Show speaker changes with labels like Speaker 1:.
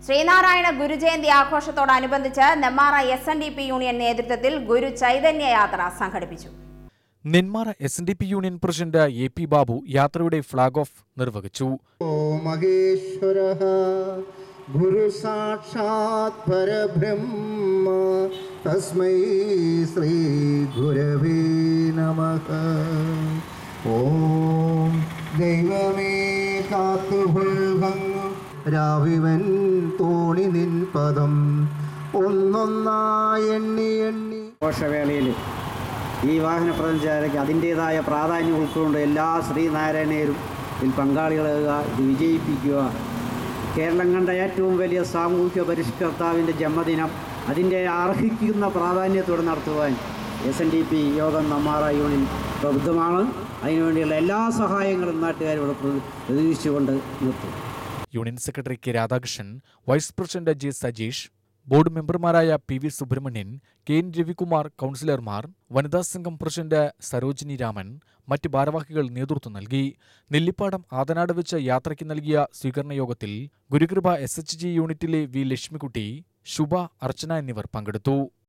Speaker 1: ശ്രീനാരായണ ഗുരുജയന്തി ആഘോഷത്തോടനുബന്ധിച്ച് Nenmara SNDP union നേതൃത്വത്തിൽ ഗുരു ചൈതന്യ യാത്ര സംഘടിപ്പിച്ചു.
Speaker 2: Nenmara SNDP union president AP Babu യാത്രയുടെ ഫ്ലാഗ് ഓഫ് നിർവഹിച്ചു.
Speaker 3: ഗുരു സാക്ഷാത് പരബ്രഹ്മ തസ്മൈ ശ്രീ ഗുരവേ നമഃ. ഓം ദൈവമേ കാത്തുകൊള്ളുകങ്ങു രാവിവൻ തോണി നിൻ പദം ഒന്നൊന്നായി എണ്ണി എണ്ണി.
Speaker 4: ഘോഷവേളയിൽ ഈ വാഹന പ്രദർശനയ്ക്ക് അതിൻ്റേതായ പ്രാധാന്യം ഉൾക്കൊണ്ട് എല്ലാ ശ്രീനാരായണീയരും ഇതിൽ പങ്കാളികളാകുക, ഇത് വിജയിപ്പിക്കുക. കേരളം കണ്ട ഏറ്റവും വലിയ സാമൂഹ്യ പരിഷ്കർത്താവിൻ്റെ ജന്മദിനം അതിൻ്റെ അർഹിക്കുന്ന പ്രാധാന്യത്തോടെ നടത്തുവാൻ SNDP യോഗം നെന്മാറ യൂണിയൻ പ്രബുദ്ധമാണ്. അതിനുവേണ്ടിയുള്ള എല്ലാ സഹായങ്ങളും നാട്ടുകാരോട് പ്രതീക്ഷിച്ചുകൊണ്ട് നിർത്തും.
Speaker 2: Union secretary K. Radhakrishnan, vice president J. Sajeesh, board മെമ്പർമാരായ PV സുബ്രഹ്മണ്യൻ, KN രവികുമാർ, കൗൺസിലർമാർ, വനിതാ സംഘം പ്രസിഡന്റ് സരോജിനി രാമൻ, മറ്റ് ഭാരവാഹികൾ നേതൃത്വം നൽകി. നെല്ലിപ്പാടം ആതനാട് വെച്ച് യാത്രയ്ക്ക് നൽകിയ സ്വീകരണ യോഗത്തിൽ ഗുരുകൃപ SHG യൂണിറ്റിലെ V. ലക്ഷ്മിക്കുട്ടി, ശുഭ, അർച്ചന എന്നിവർ പങ്കെടുത്തു.